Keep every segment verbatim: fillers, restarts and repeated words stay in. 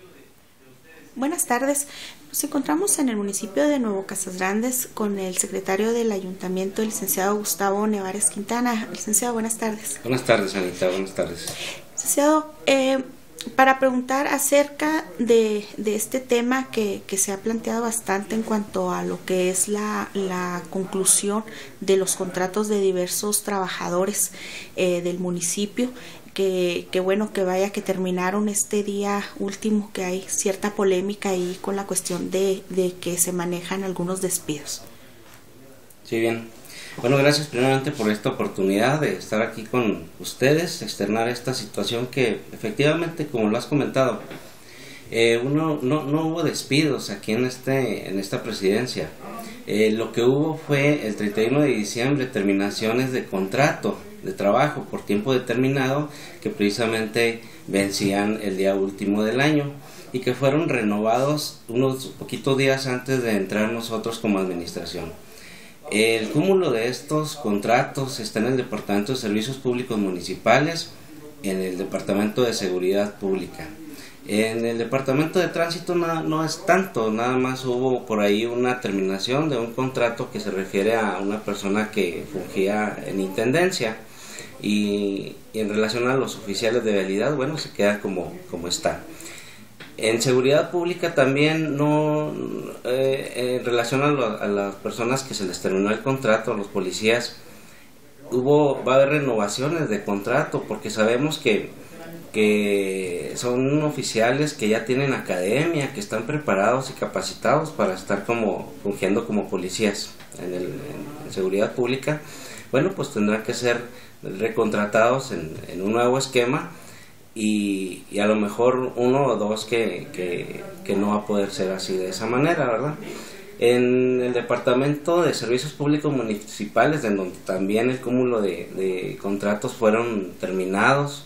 Buenas tardes. Nos encontramos en el municipio de Nuevo Casas Grandes con el secretario del Ayuntamiento, el licenciado Gustavo Nevares Quintana. Licenciado, buenas tardes. Buenas tardes, Anita. Buenas tardes. Licenciado, eh, para preguntar acerca de, de este tema que, que se ha planteado bastante en cuanto a lo que es la, la conclusión de los contratos de diversos trabajadores eh, del municipio. Que, que bueno, que vaya que terminaron este día último, que hay cierta polémica ahí con la cuestión de, de que se manejan algunos despidos. Sí, bien. Bueno, gracias primeramente por esta oportunidad de estar aquí con ustedes, externar esta situación que efectivamente, como lo has comentado, eh, uno no, no hubo despidos aquí en, este, en esta presidencia. Eh, lo que hubo fue el treinta y uno de diciembre terminaciones de contrato de trabajo por tiempo determinado que precisamente vencían el día último del año y que fueron renovados unos poquitos días antes de entrar nosotros como administración. El cúmulo de estos contratos está en el Departamento de Servicios Públicos Municipales, en el Departamento de Seguridad Pública. En el Departamento de Tránsito no, no es tanto, nada más hubo por ahí una terminación de un contrato que se refiere a una persona que fungía en intendencia. Y, y en relación a los oficiales de vialidad, bueno, se queda como, como está. En seguridad pública también no, eh, en relación a, lo, a las personas que se les terminó el contrato, a los policías, hubo, va a haber renovaciones de contrato, porque sabemos que, que son oficiales que ya tienen academia, que están preparados y capacitados para estar como, fungiendo como policías en, el, en seguridad pública. Bueno, pues tendrán que ser recontratados en, en un nuevo esquema y, y a lo mejor uno o dos que, que, que no va a poder ser así de esa manera, ¿verdad? En el Departamento de Servicios Públicos Municipales, en donde también el cúmulo de, de contratos fueron terminados,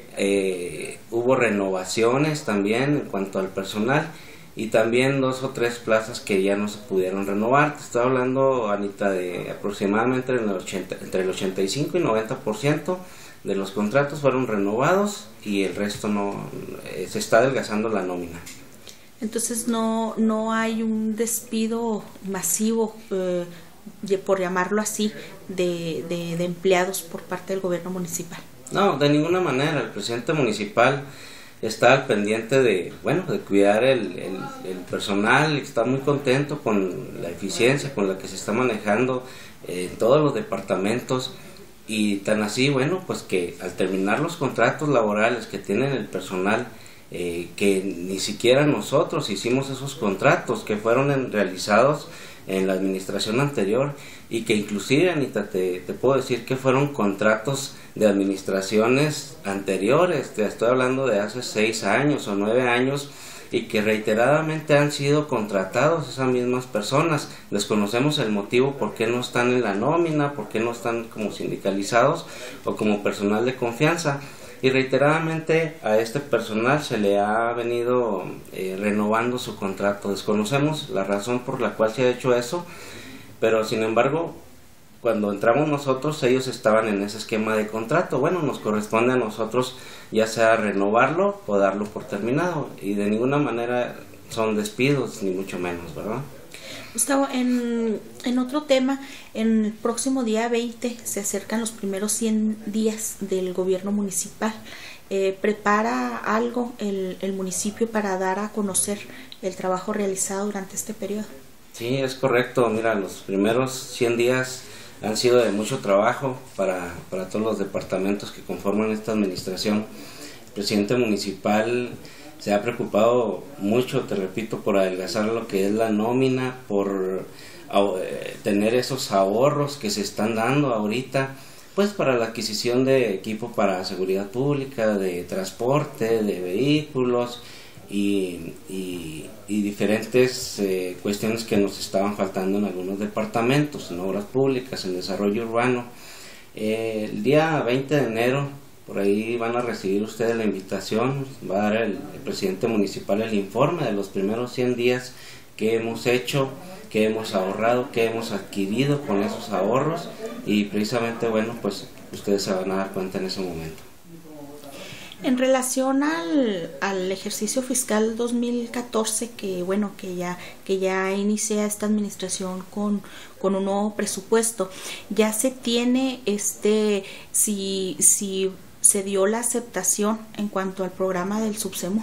eh, hubo renovaciones también en cuanto al personal y también dos o tres plazas que ya no se pudieron renovar. Te estoy hablando, Anita, de aproximadamente entre el, ochenta, entre el ochenta y cinco y noventa por ciento de los contratos fueron renovados y el resto no, eh, se está adelgazando la nómina. Entonces no, no hay un despido masivo, eh, por llamarlo así, de, de, de empleados por parte del gobierno municipal. No, de ninguna manera. El presidente municipal está al pendiente de, bueno, de cuidar el, el, el personal, está muy contento con la eficiencia con la que se está manejando en todos los departamentos y tan así, bueno, pues que al terminar los contratos laborales que tienen el personal, eh, que ni siquiera nosotros hicimos esos contratos, que fueron en, realizados en la administración anterior y que inclusive, Anita, te, te puedo decir que fueron contratos de administraciones anteriores, te estoy hablando de hace seis años o nueve años y que reiteradamente han sido contratados esas mismas personas. Desconocemos el motivo por qué no están en la nómina, por qué no están como sindicalizados o como personal de confianza. Y reiteradamente a este personal se le ha venido eh, renovando su contrato. Desconocemos la razón por la cual se ha hecho eso, pero sin embargo, cuando entramos nosotros, ellos estaban en ese esquema de contrato. Bueno, nos corresponde a nosotros ya sea renovarlo o darlo por terminado. Y de ninguna manera son despidos, ni mucho menos, ¿verdad? Gustavo, en, en otro tema, en el próximo día veinte se acercan los primeros cien días del gobierno municipal. Eh, ¿Prepara algo el, el municipio para dar a conocer el trabajo realizado durante este periodo? Sí, es correcto. Mira, los primeros cien días han sido de mucho trabajo para, para todos los departamentos que conforman esta administración. El presidente municipal se ha preocupado mucho, te repito, por adelgazar lo que es la nómina, por eh, tener esos ahorros que se están dando ahorita, pues para la adquisición de equipo para seguridad pública, de transporte, de vehículos y, y, y diferentes eh, cuestiones que nos estaban faltando en algunos departamentos, en obras públicas, en desarrollo urbano. Eh, el día veinte de enero, por ahí van a recibir ustedes la invitación, va a dar el, el presidente municipal el informe de los primeros cien días que hemos hecho, que hemos ahorrado, que hemos adquirido con esos ahorros y precisamente, bueno, pues ustedes se van a dar cuenta en ese momento. En relación al, al ejercicio fiscal dos mil catorce, que bueno, que ya que ya inicia esta administración con, con un nuevo presupuesto, ya se tiene este si si se dio la aceptación en cuanto al programa del Subsemón.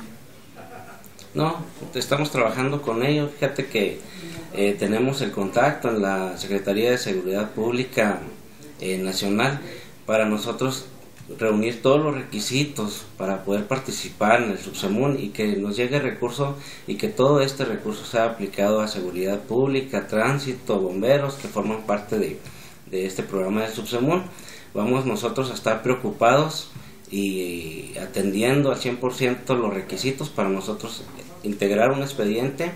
No, estamos trabajando con ellos. Fíjate que eh, tenemos el contacto en la Secretaría de Seguridad Pública eh, Nacional para nosotros reunir todos los requisitos para poder participar en el Subsemón y que nos llegue recurso y que todo este recurso sea aplicado a seguridad pública, tránsito, bomberos que forman parte de, de este programa del Subsemón. Vamos nosotros a estar preocupados y atendiendo al cien por ciento los requisitos para nosotros integrar un expediente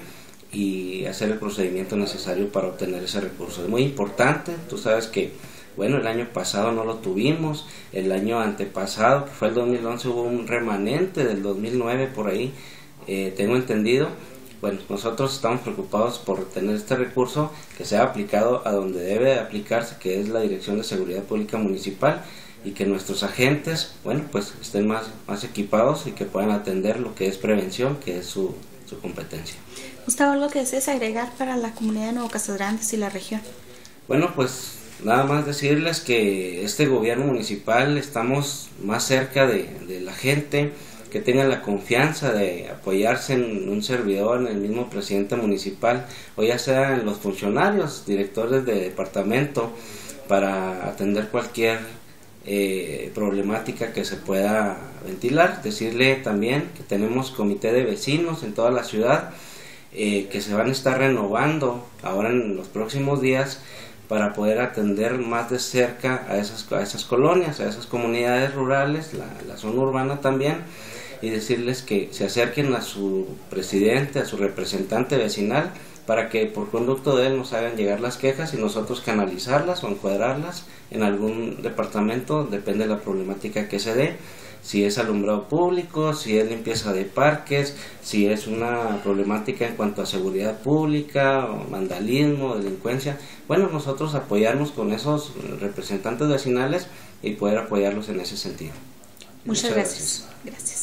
y hacer el procedimiento necesario para obtener ese recurso. Es muy importante, tú sabes que bueno, el año pasado no lo tuvimos, el año antepasado, que fue el dos mil once, hubo un remanente del dos mil nueve por ahí, eh, tengo entendido. Bueno, nosotros estamos preocupados por tener este recurso que sea aplicado a donde debe aplicarse, que es la Dirección de Seguridad Pública Municipal, y que nuestros agentes, bueno, pues estén más, más equipados y que puedan atender lo que es prevención, que es su, su competencia. Gustavo, ¿algo que desees agregar para la comunidad de Nuevo Casas Grandes y la región? Bueno, pues nada más decirles que este gobierno municipal estamos más cerca de, de la gente, que tengan la confianza de apoyarse en un servidor, en el mismo presidente municipal, o ya sea en los funcionarios, directores de departamento, para atender cualquier eh, problemática que se pueda ventilar. Decirle también que tenemos comité de vecinos en toda la ciudad, eh, que se van a estar renovando ahora en los próximos días, para poder atender más de cerca a esas, a esas colonias, a esas comunidades rurales, la, la zona urbana también, y decirles que se acerquen a su presidente, a su representante vecinal, para que por conducto de él nos hagan llegar las quejas y nosotros canalizarlas o encuadrarlas en algún departamento, depende de la problemática que se dé. Si es alumbrado público, si es limpieza de parques, si es una problemática en cuanto a seguridad pública, o vandalismo, delincuencia. Bueno, nosotros apoyarnos con esos representantes vecinales y poder apoyarlos en ese sentido. Muchas, Muchas gracias. gracias. Gracias.